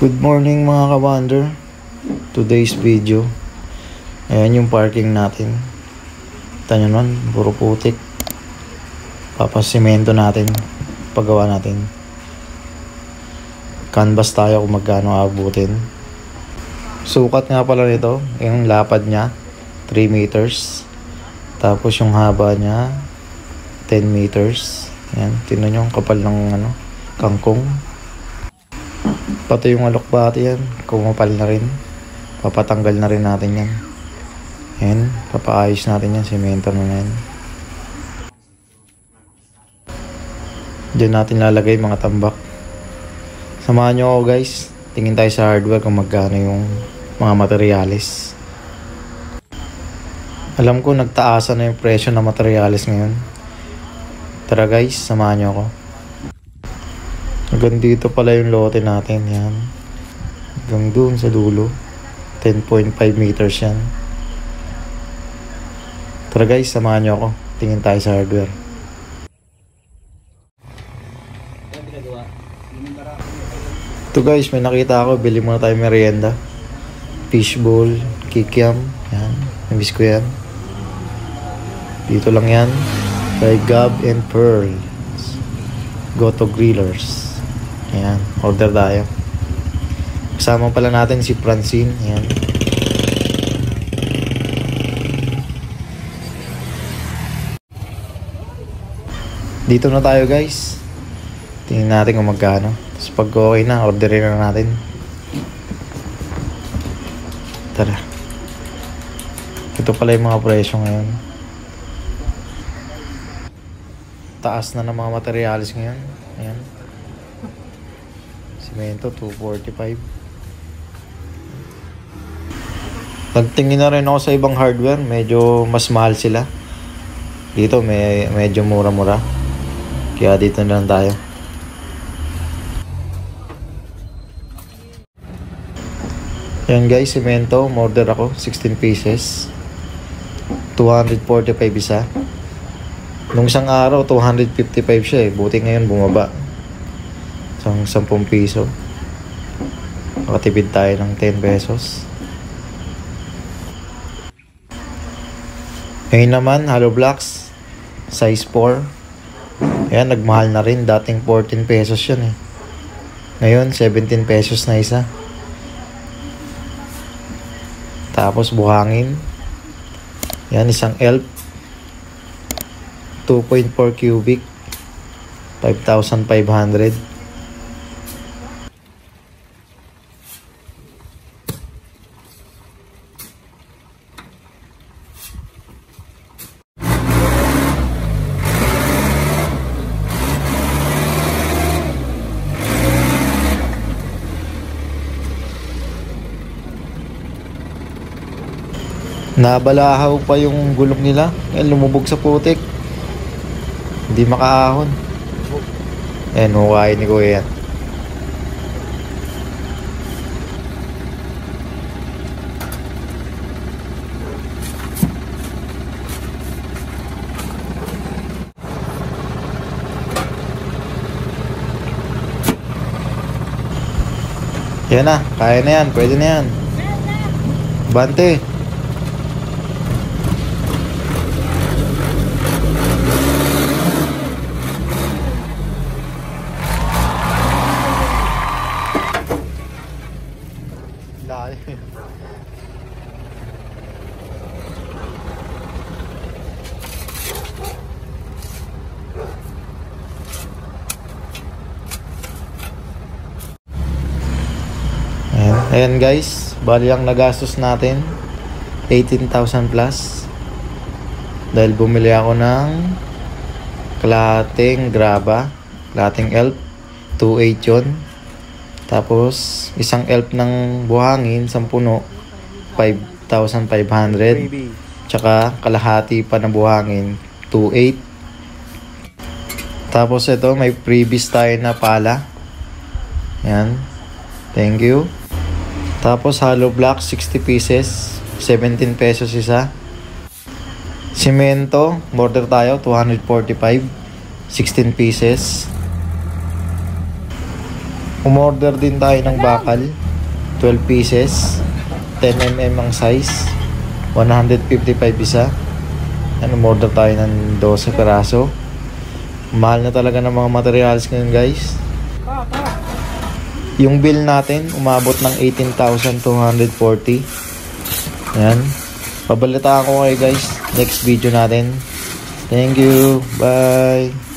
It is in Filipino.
Good morning mga ka-wander. Today's video, ayan yung parking natin. Tanyo nun, puro putik. Papasimento natin, paggawa natin. Canvas tayo kung magkano abutin. Sukat nga pala nito, yung lapad niya 3 meters. Tapos yung haba niya 10 meters. Ayan, tingnan nyo ang kapal ng kangkong. Pati yung alokbati yan, kumapal na rin. Papatanggal na rin natin yan. Ayan, papaayos natin yan, semento na yan. Diyan natin lalagay mga tambak. Samahan nyo ako guys, tingin tayo sa hardware kung magkano yung mga materyales. Alam ko nagtaasan na yung presyo ng materyales ngayon. Tara guys, samahan nyo ako. Hanggang dito pala yung lote natin, yan. Hanggang dun sa dulo. 10.5 meters yan. Tara guys, samahan nyo ako. Tingin tayo sa hardware. Ito guys, may nakita ako. Bili muna tayo merienda. Fishbowl, kikiam. Yan, nabis ko yan. Dito lang yan. Kay Gab and Pearl. Goto Grillers. Ayan, order tayo. Kasama pala natin si Francine. Ayan. Dito na tayo guys. Tingnan natin kung magkano. Tapos pag okay na, orderin na natin. Tara. Ito pala yung mga presyo ngayon. Taas na ng mga materialis ngayon. Ayan. Semento, 245. Nagtingin na rin ako sa ibang hardware. Medyo mas mahal sila. Dito medyo mura-mura. Kaya dito na lang tayo. Yan guys, semento. Order ako. 16 pieces. 245 isa. Nung isang araw, 255 siya eh. Buti ngayon bumaba. 10 piso. Makatipid tayo ng 10 pesos. Ngayon naman, hollow blocks. Size 4. Ayan, nagmahal na rin. Dating 14 pesos yan eh. Ngayon, 17 pesos na isa. Tapos buhangin. Yan, isang elf. 2.4 cubic. 5,500. Nabalahaw pa yung gulong nila. Lumubog sa putik. Hindi makaahon. Ayan, hukain ni Kuya yan. Yan na, kaya na yan. Pwede na yan. Bante. Ayan guys, bali ang nagastos natin 18,000 plus dahil bumili ako ng kalahating graba, kalahating elf, 2.8 yun. Tapos isang elf ng buhangin, 10 puno, 5,500. Tsaka kalahati pa ng buhangin, 2.8. Tapos ito, may freebies tayo na pala. Yan, thank you. Tapos hollow block 60 pieces, 17 pesos isa. Semento, order tayo 245, 16 pieces. Umorder din tayo ng bakal. 12 pieces. 10mm ang size. 155 isa. Umorder tayo ng 12 peraso. Mahal na talaga ng mga materials ngayon guys. Yung bill natin umabot ng 18,240. Ayan. Pabalitaan ko kayo guys next video natin. Thank you. Bye.